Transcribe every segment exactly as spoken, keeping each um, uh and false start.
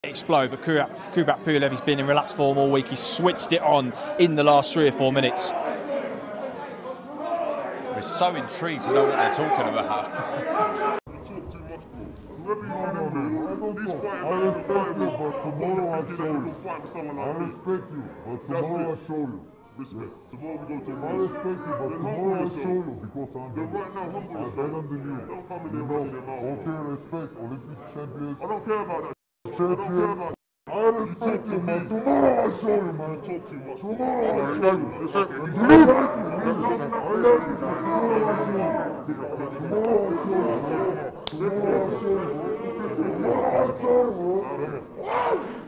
Explode, but Kubrat, Kubrat Pulev has been in relaxed form all week. He's switched it on in the last three or four minutes. We're so intrigued to know what they're talking about. These fighters are in the fight, but tomorrow I'll show you. I respect you, but tomorrow I'll show you. Respect. Tomorrow we go to I respect you, but tomorrow I'll show you because I'm better. Right now, humble I'm better than you. Don't come in there running your mouth. Okay, respect. Olympic champions. I don't care about that. Champion. I respect you, man. Tomorrow I'll show you, man. You talk too much. Tomorrow I'll show you. And you like it. I like it. Tomorrow I'll show you. Tomorrow I'll show you. Tomorrow I'll show you. Tomorrow I'll show you.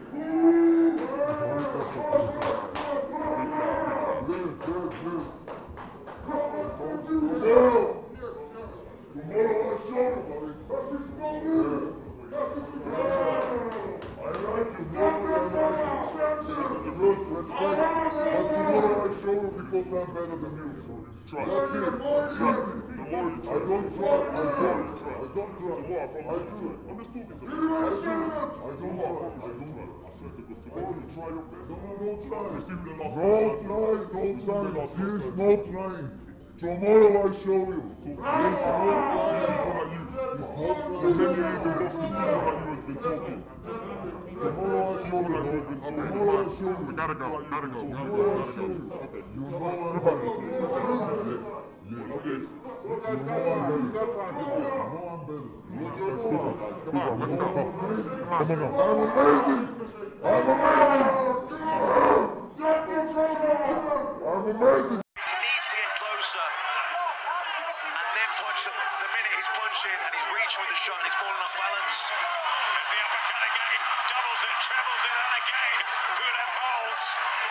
Because I'm better than you. Try. That's it. Try. The more you try. I don't try. I don't try. I don't try. The more I promise. I do it. I'm just talking to you. I don't try. I don't try. I don't try. I swear to God. Tomorrow you try your best. No, no, don't try. Let's see who the last Don't try. Don't try. He's not trying. Tomorrow I show you. There's no people like you. For many years in Boston, people like you have been talking. Tomorrow I'll show you. Tomorrow I'll show you. We gotta go. Gotta go. Tomorrow I'll show you. You know I'm better. Yeah, look at this. You know I'm better. You know I'm better. Come on, let's go. Come on, now. I'm amazing. I'm amazing. I'm amazing. He needs to get closer and then punch it. The minute he's punching and he's reaching with the shot and he's falling off balance. There's the uppercut again. Doubles it, trebles it, and again Pulev holds.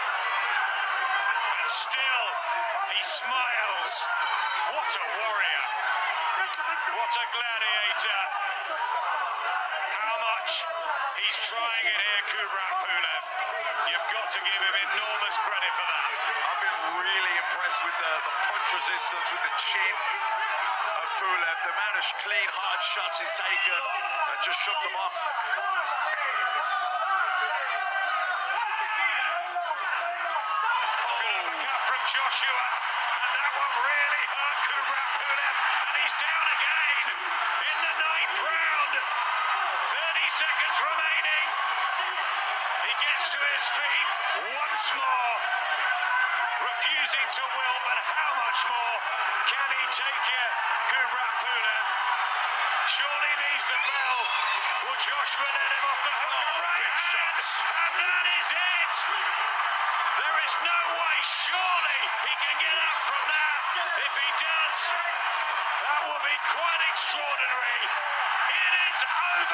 And still he smiles. What a warrior. What a gladiator. How much he's trying it here, Kubrat Pulev. You've got to give him enormous credit for that. I've been really impressed with the, the punch resistance, with the chin of Pulev. The amount of clean, hard shots he's taken and just shook them off. From Joshua, and that one really hurt Kubrat Pulev, and he's down again in the ninth round. thirty seconds remaining. He gets to his feet once more, refusing to wilt, but how much more can he take here, Kubrat Pulev? Surely needs the bell. Will Joshua let him off the hook? Oh, big shots. And that is it. There is no way, surely, he can get up from that. If he does, that will be quite extraordinary. It is over.